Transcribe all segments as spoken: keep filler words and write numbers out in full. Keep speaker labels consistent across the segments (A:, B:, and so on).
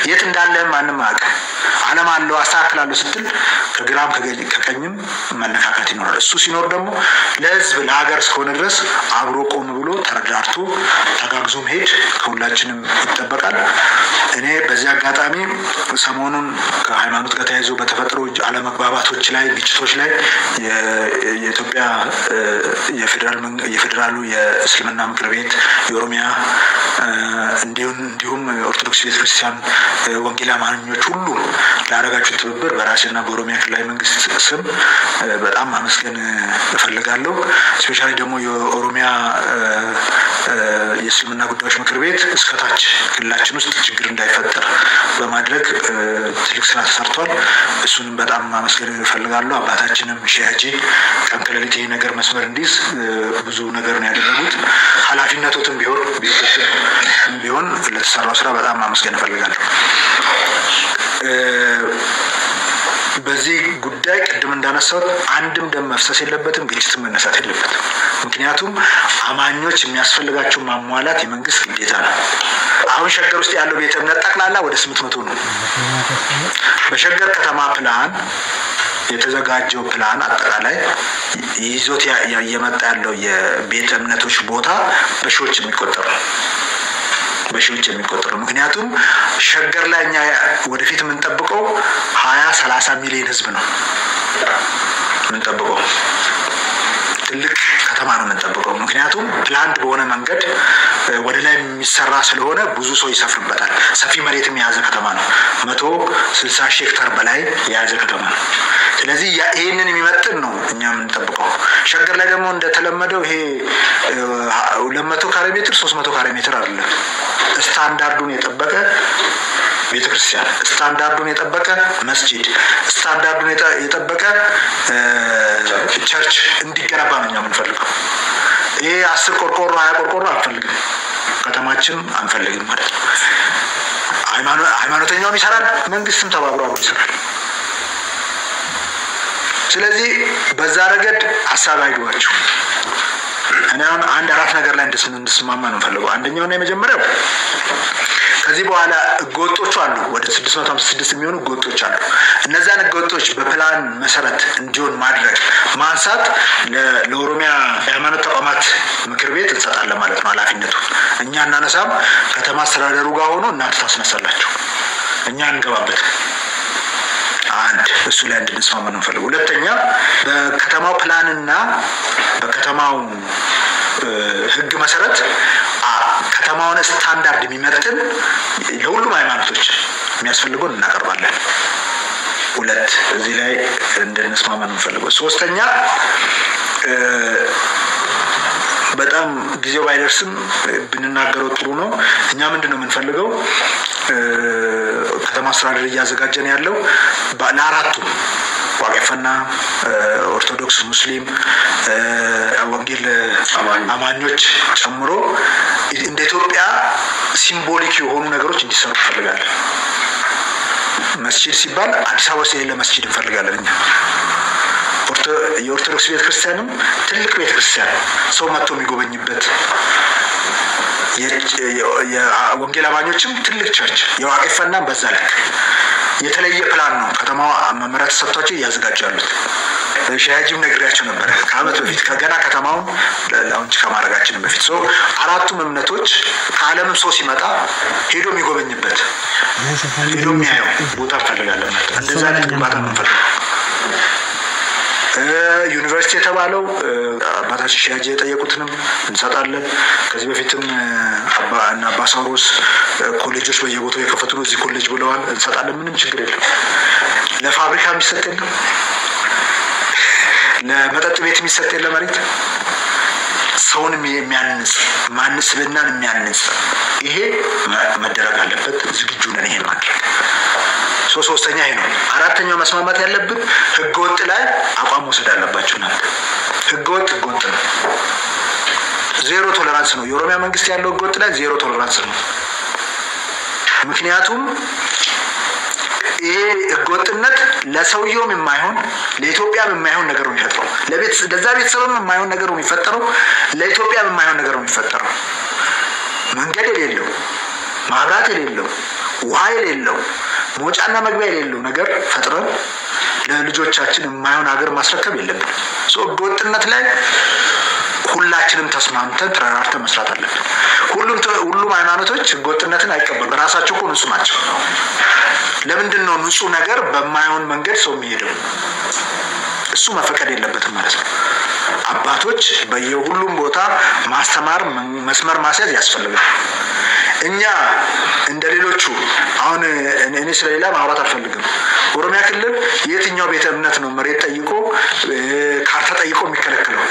A: የት እንዳለ ማንም አቀ ዓለም አለው አስተካክላለሁ ስትል ከግራም ከቀኝም መነካካት ይኖራል እሱ ሲኖር ደግሞ ለህዝብ ለሀገር እስከሆነ ድረስ አብሮ ቆም ብሎ ተረዳርቶ ተጋግዞ መሄድ ከሁላችንም ይጠበቃል እኔ በዚህ አጋጣሚ ሰሞኑን ከሃይማኖት ጋር ተያይዞ በተፈጠሩ አለመግባባቶች ላይ ግጭቶች ላይ የኢትዮጵያ የፌደራል የፌደራሉ የእስልምና ምክር ቤት የኦሮሚያ እንዲሁም እንዲሁም ኦርቶዶክስ ቤተክርስቲያን ወንጌል አማኞች ሁሉ ላረጋችሁ ትብብር በራስና በኦሮሚያ ክልላዊ መንግስት ስም በጣም አመስገን እፈልጋለሁ ስፔሻሊ ደግሞ የኦሮሚያ የእስልምና ጉዳዮች ምክር ቤት እስከታች ክልላችን ውስጥ ችግር እንዳይፈጠር በማድረግ ትልቅ ስራ ተሰርቷል እሱንም በጣም አመስገን እፈልጋለሁ አባታችንም ሼሃጂ ከንከለሊት ይሄ ነገር መስመር እንዲዝ ብዙ ነገር ነው ያደረጉት ኃላፊነቱም ቢሆን ቢሆን ለተሰራው ስራ በጣም አመስገን እፈልጋለሁ በዚህ ጉዳይ ቀደም እንዳነሳው አንድም ደም መፍሰስ የለበትም ግጭት መነሳት የለበትም ምክንያቱም አማኞች የሚያስፈልጋቸው ማሟላት የመንግስት ግዴታ ነው አሁን ሸገር ውስጥ ያለው ቤተ እምነት ጠቅላላ ወደ ስምንት መቶ ነው በሸገር ከተማ ፕላን የተዘጋጀው ፕላን አጠቃላይ ይዞት ያየመጣ ያለው የቤተ እምነቶች ቦታ በሺዎች የሚቆጠሩ በሺዎች የሚቆጠሩ ምክንያቱም ሸገር ላይኛ ወደፊት ምን ተጠብቀው ሃያ ሰላሳ ሚሊዮን ህዝብ ነው ምን ተጠብቀው ትልቅ ከተማ ነው ምን ተጠብቀው ምክንያቱም ፕላንድ በሆነ መንገድ ወደ ላይ የሚሰራ ስለሆነ ብዙ ሰው ይሰፍርበታል ሰፊ መሬትም የያዘ ከተማ ነው መቶ ስልሳ ሺህ ሄክታር በላይ የያዘ ከተማ ነው ስለዚህ ይሄንን የሚመጥን ነው እኛ ምን ተጠብቀው ሸገር ላይ ደግሞ እንደተለመደው ይሄ ሁለት መቶ ካሬ ሜትር ሶስት መቶ ካሬ ሜትር አይደለም ስታንዳርዱን የጠበቀ ቤተክርስቲያን ስታንዳርዱን የጠበቀ መስጂድ ስታንዳርዱን የጠበቀ ቸርች እንዲገነባ ነው የምንፈልገው ይሄ አስር ቆርቆሮ ሃያ ቆርቆሮ አንፈልግም ከተማችን አንፈልግም ማለት ነው ሃይማኖተኛው ይሰራል መንግስትም ተባብሮ አብሮ ይሰራል ስለዚህ በዛ ረገድ ሐሳብ አይጓችሁ እኔ አንድ አራት ነገር ላይ እንድስማማ ነው ፈልገው አንደኛውና የመጀመሪያው ከዚህ በኋላ ጎጦች አሉ ወደ ስድስት መቶ ሃምሳ ስድስት የሚሆኑ ጎጦች አሉ እነዛን ጎጦች በፕላን መሰረት እንዲሆን ማድረግ ማንሳት ለኦሮሚያ ሃይማኖት ተቋማት ምክር ቤት እንሰጣለን ማለት ነው ኃላፊነቱ እኛ እናነሳም ከተማ አስተዳደሩ ጋር ሆኖ እናንተ ታስነሳላችሁ እኛ እንገባበት አንድ እሱ ላይ እንድንስማማ ነው ፈልገው ሁለተኛ በከተማው ፕላንና በከተማው ህግ መሰረት ከተማውን ስታንዳርድ የሚመጥን ለሁሉም ሃይማኖቶች የሚያስፈልገውን እናቀርባለን ሁለት እዚህ ላይ እንድንስማማ ነው ፈልገው ሶስተኛ በጣም ጊዜው ባይደርስም ብንናገረው ጥሩ ነው እኛ ምንድነው የምንፈልገው ከተማ አስተዳደር ያዘጋጀን ያለው ለአራቱ ዋቄፈና ኦርቶዶክስ ሙስሊም ወንጌል አማኞች ጨምሮ እንደ ኢትዮጵያ ሲምቦሊክ የሆኑ ነገሮች እንዲሰሩ ፈልጋለን መስጂድ ሲባል አዲስ አበባ ውስጥ የሌለ መስጂድ እንፈልጋለን እኛ የኦርቶዶክስ ቤተክርስቲያንም ትልቅ ቤተክርስቲያን ሰው መጥቶ የሚጎበኝበት የወንጌል አማኞችም ትልቅ ቸርች የዋቄፈና በዛ ልክ የተለየ ፕላን ነው ከተማው መመራት ሰጥቷቸው ያዘጋጃሉት ሻያጂም ነግሬያቸው ነበር ከአመት በፊት ከገና ከተማውን ላውንች ከማረጋችን በፊት ሶ አራቱም እምነቶች ከዓለምም ሰው ሲመጣ ሄዶ የሚጎበኝበት ሄዶ የሚያየው ቦታ ፈልጋለን እንደዛ አይነት ግንባታ ነው ፈልጋለን ዩኒቨርሲቲ የተባለው አባታች ሻያጂ የጠየቁትንም እንሰጣለን ከዚህ በፊትም አባ እና አባሳሮስ ኮሌጆች በየቦታው የከፈቱ ነው እዚህ ኮሌጅ ብለዋል እንሰጣለን ምንም ችግር የለም ለፋብሪካ የሚሰጥል ለመጠጥ ቤት የሚሰጥል ለመሬት ሰውን የሚያንጽ ማንስብናን የሚያንጽ ይሄ መደረግ አለበት ዝግጁ ነን ይሄ ማድረግ ሶ ሶስተኛ ይሄ ነው አራተኛው መስማማት ያለብን ህገወጥ ላይ አቋም ወሰድ አለባችሁ ናት ህገወጥ ህገወጥ ነው ዜሮ ቶለራንስ ነው የኦሮሚያ መንግስት ያለው ህገወጥ ላይ ዜሮ ቶለራንስ ነው ምክንያቱም ይሄ ህገወጥነት ለሰውየውም የማይሆን ለኢትዮጵያም የማይሆን ነገር ነው የሚፈጠረው ለቤት ለዛ ቤተሰብም የማይሆን ነገር ነው የሚፈጠረው ለኢትዮጵያም የማይሆን ነገር ነው የሚፈጠረው መንገድ የሌለው ማብራት የሌለው ዋይል የለው ሞጫና መግቢያ የሌለው ነገር ፈጥረን ለልጆቻችን የማይሆን ሀገር ማስረከብ የለብንም ሶ ህገወጥነት ላይ ሁላችንም ተስማምተን ተራራርተን መስራት አለብን ሁሉም ሁሉም ሃይማኖቶች ህገወጥነትን አይቀበሉም ራሳቸው እኮ ንጹህ ናቸው ለምንድን ነው ንጹህ ነገር በማይሆን መንገድ ሰው የሚሄደው እሱ መፈቀድ የለበትም ማለት ነው አባቶች በየሁሉም ቦታ ማስተማር መስመር ማስያዝ ያስፈልጋል እኛ እንደሌሎቹ አሁን እኔ ስለሌላ ማውራት አልፈልግም ኦሮሚያ ክልል የትኛው ቤተ እምነት ነው መሬት ጠይቆ ካርታ ጠይቆ የሚከለከለው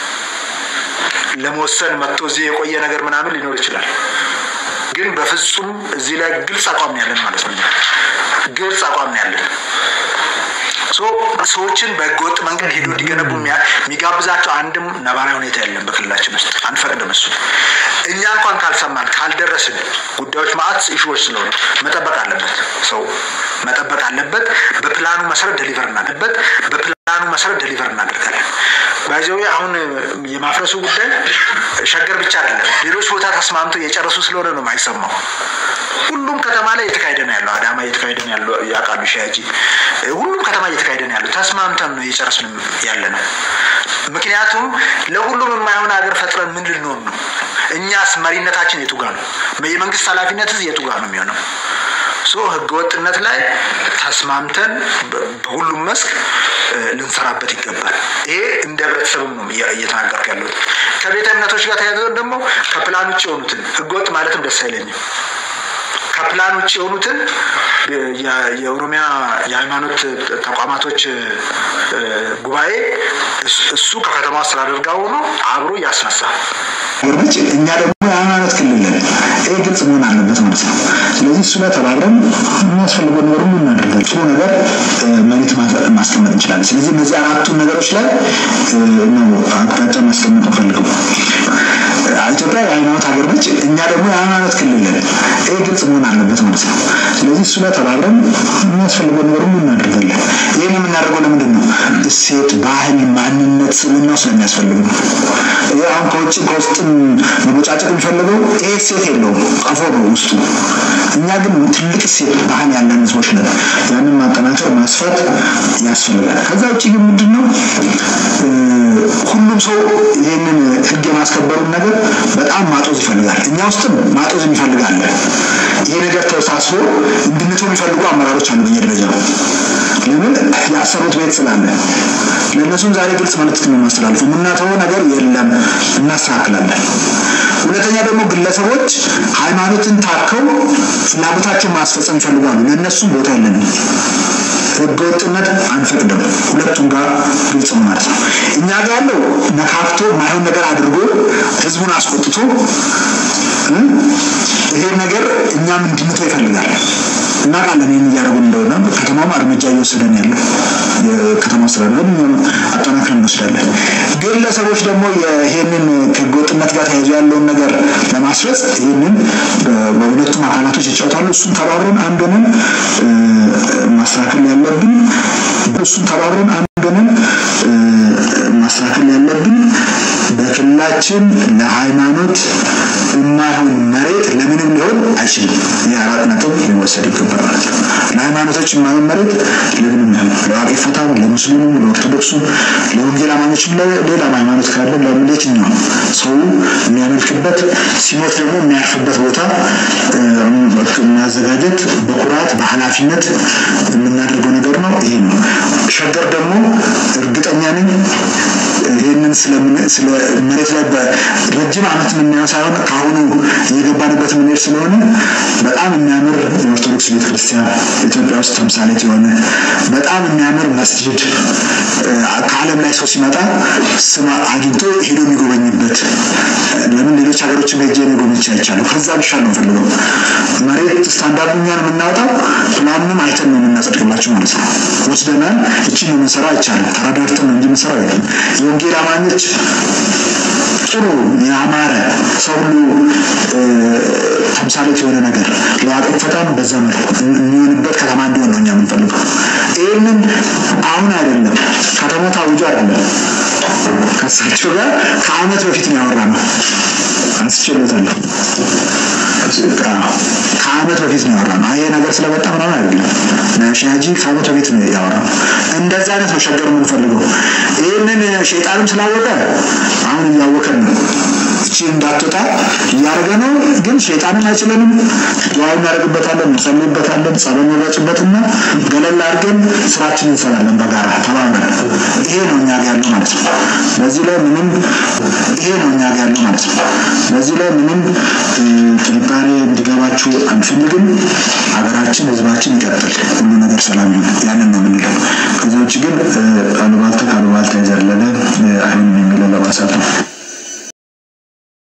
A: ለሞሰን መጥቶ እዚህ የቆየ ነገር ምናምን ሊኖር ይችላል ግን በፍጹም እዚህ ላይ ግልጽ አቋም ያለን ማለት ነው ግልጽ አቋም ያለን ሶ ሰዎችን በህገወጥ መንገድ ሄዶ እንዲገነቡ የሚጋብዛቸው አንድም ነባራዊ ሁኔታ የለም በክልላችን ውስጥ አንፈቅድም እሱ እኛ እንኳን ካልሰማን ካልደረስን ጉዳዮች ማአት ኢሹዎች ስለሆነ መጠበቅ አለበት ሰው መጠበቅ አለበት በፕላኑ መሰረት ዴሊቨር እናደርጋለን በፕላኑ መሰረት ዴሊቨር እናደርጋለን ባይዘው አሁን የማፍረሱ ጉዳይ ሸገር ብቻ አይደለም ሌሎች ቦታ ተስማምተው የጨረሱ ስለሆነ ነው ማይሰማው ሁሉም ከተማ ላይ የተካሄደ ነው ያለው አዳማ የተካሄደ ነው ያለው ያቃሉ ሻጂ ሁሉም ከተማ የተካሄደ ነው ያለው ተስማምተን ነው የጨረስን ያለነው ምክንያቱም ለሁሉም የማይሆን ሀገር ፈጥረን ምን ልንሆን ነው እኛስ መሪነታችን የቱ ጋር ነው የመንግስት ኃላፊነትስ የቱ ጋር ነው የሚሆነው ሶ ህገወጥነት ላይ ተስማምተን በሁሉም መስክ ልንሰራበት ይገባል ይሄ እንደ ህብረተሰብም ነው እየተናገርኩ ያለው ከቤተ እምነቶች ጋር ተያይዞ ደግሞ ከፕላን ውጭ የሆኑትን ህገወጥ ማለትም ደስ አይለኝም ከፕላን ውጭ የሆኑትን የኦሮሚያ የሃይማኖት ተቋማቶች ጉባኤ እሱ ከከተማ አስተዳደር ጋር ሆኖ አብሮ ያስነሳ ወርጭ እኛ ደግሞ ሃይማኖት ክልል ይሄ ግልጽ መሆን አለበት ማለት ነው ስለዚህ እሱ ላይ ተባብረን የሚያስፈልገው ነገር ሁሉ እናደርጋለን ጥሩ ነገር መሬት ማስቀመጥ እንችላለን ስለዚህ እነዚህ አራቱ ነገሮች ላይ ነው አቅጣጫ ማስቀመጥ ፈልገው ኢትዮጵያ የሃይማኖት ሀገር ነች እኛ ደግሞ የሃይማኖት ክልል ይሄ ግልጽ መሆን አለበት ማለት ነው ስለዚህ እሱ ላይ ተባብረን የሚያስፈልገው ነገር ሁሉ እናደርጋለን ይሄን የምናደርገው ለምንድን ነው እሴት ባህል ማንነት ስለሆነ ስለሚያስፈልግ ነው ያው ከውጭ ከውስጥ መቦጫጨቅ የሚፈልገው ይሄ እሴት የለውም ቀፎ ነው ውስጡ እኛ ግን ትልቅ እሴት ባህል ያለን ህዝቦች ነን ያንን ማጠናከር ማስፋት ያስፈልጋል ከዛ ውጪ ግን ምንድነው ሁሉም ሰው ይሄንን ህግ ማስከበሩ ነገር በጣም ማጦዝ ይፈልጋል እኛ ውስጥም ማጦዝ ይፈልጋል ይሄ ነገር ተሳስቦ እንድንተው የሚፈልጉ አመራሮች አሉ በየደረጃው ለምን ያሰሩት ቤት ስላለ ለነሱም ዛሬ ግልጽ ማለት ነው ማስተላለፍ ምናተው ነገር የለም እናሳክላለን ሁለተኛ ደግሞ ግለሰቦች ሃይማኖትን ታከው ፍላጎታቸውን ማስፈጸም ይፈልጋሉ ለነሱ ቦታ የለንም ህገወጥነት አንፈቅድም ሁለቱም ጋር ግልጽ ማለት ነው እኛ ጋር ያለው ነካክቶ ማይሆን ነገር አድርጎ ህዝቡን አስቆጥቶ ይሄ ነገር እኛም እንድንተው ይፈልጋል እና ቃለን የሚያደርጉ እንደሆነ ከተማው አርመጃ እየወሰደን ያለው የከተማ አስተዳደር አጠናክረን እንወስዳለን ግለሰቦች ደግሞ ይሄንን ከህገወጥነት ጋር ተያይዞ ያለውን ነገር ለማስፈጽ ይሄንን በሁለቱም አካላቶች ይጫወታሉ እሱን ተባብረን አንድ ሆነን ማስተካከል ያለብን እሱን ተባብረን አንድ ሆነን ማስተካከል ያለብን በክልላችን ለሃይማኖት የማይሆን መሬት ለምንም ሊሆን አይችልም የአራት ነጥብ ሊወሰድ ይገባል ማለት ነው ለሃይማኖቶች የማይሆን መሬት ለምንም ሊሆን ለዋቂ ፈታው ለሙስሊሙ ለኦርቶዶክሱ ለወንጌል አማኞችም ለሌላ ሃይማኖት ካለ ለምንድነው ሰው የሚያመልክበት ሲሞት ደግሞ የሚያርፍበት ቦታ ማዘጋጀት በኩራት በኃላፊነት የምናደርገው ነገር ነው ይሄ ነው ሸገር ደግሞ እርግጠኛ ነኝ ይሄንን ስለምን ስለ መሬት ላይ በረጅም አመት ምንያው ሳይሆን ካሁኑ የገባንበት ምንር ስለሆነ በጣም የሚያምር የኦርቶዶክስ ቤተክርስቲያን ኢትዮጵያ ውስጥ ተምሳሌት የሆነ በጣም የሚያምር መስጂድ ከዓለም ላይ ሰው ሲመጣ ስማ አግኝቶ ሄዶ የሚጎበኝበት ለምን ሌሎች ሀገሮችን ሄጄ ነው ጎብኝቼ አይቻለሁ ከዛ ብቻ ነው ፈልገው መሬት ስታንዳርዱኛን የምናወጣው ፕላኑንም አይተን ነው የምናጸድቅላችሁ ማለት ነው ወስደናል እቺ ነው መሰራ አይቻለሁ ተራዳርተን ነው እንጂ መሰራ አይደለም የወንጌል አማኞች ጥሩ ያማረ ሰው ተምሳሌት የሆነ ነገር ለአጥፈታም በዛ መልኩ የሚሆንበት ከተማ እንዲሆን ነው እኛ የምንፈልገው ይሄንን አሁን አይደለም ከተማው ታውጆ አይደለም ከሳቸው ጋር ከአመት በፊት ነው ያወራነው አንስቼለታለሁ
B: ከአመት በፊት ነው ያወራነው አይ ነገር ስለመጣ ምናምን አይደለም ናሻጂ ከአመት በፊት ነው ያወራነው እንደዛ አይነት ነው ሸገር ምን ፈልገው ይሄንን ሸይጣንም ስላወቀ አሁን ያወቀን ነው እቺ እንዳትወጣ ያረጋነው ግን ሸይጣንም አይችልም ዱዓው እናደርግበታለን እንጸልይበታለን ጸሎት እናደርግበትና ገለል አድርገን ስራችንን እንሰራለን በጋራ ተባብረን ይሄ ነው እኛ ጋር ያለው ማለት ነው ለዚህ ላይ ምንም ይሄ ነው እኛ ጋር ያለው ማለት ነው ለዚህ ላይ ምንም ጥንካሬ እንዲገባችሁ አንፈልግም ሀገራችን ህዝባችን ይቀጥል ሁሉ ነገር ሰላም ይሁን ያንን ነው የምንለው ከዚህ ውጪ ግን